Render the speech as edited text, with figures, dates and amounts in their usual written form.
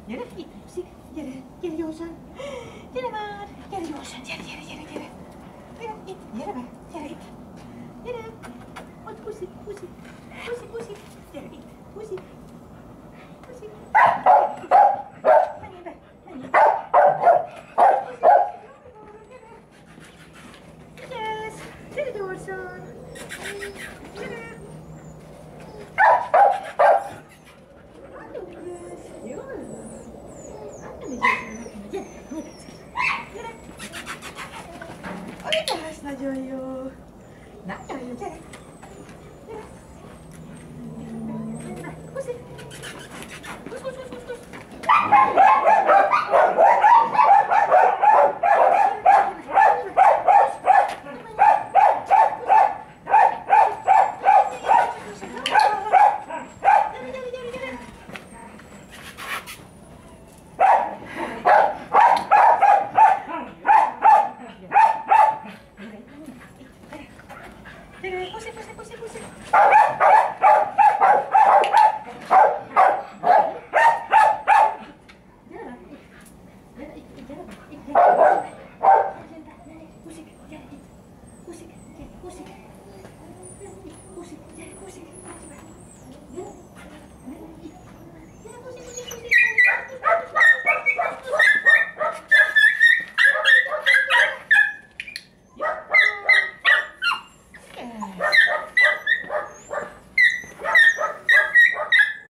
Gyere, itt puszik. Gyere, gyere gyorsan. Gyere már. Gyere gyorsan, gyere. Gyere, itt, gyere be, gyere itt. Gyere. Ott puszik. Gyere itt, puszik. Menjél be. Yes, gyere gyorsan. Gyere. Jól van. Gyere.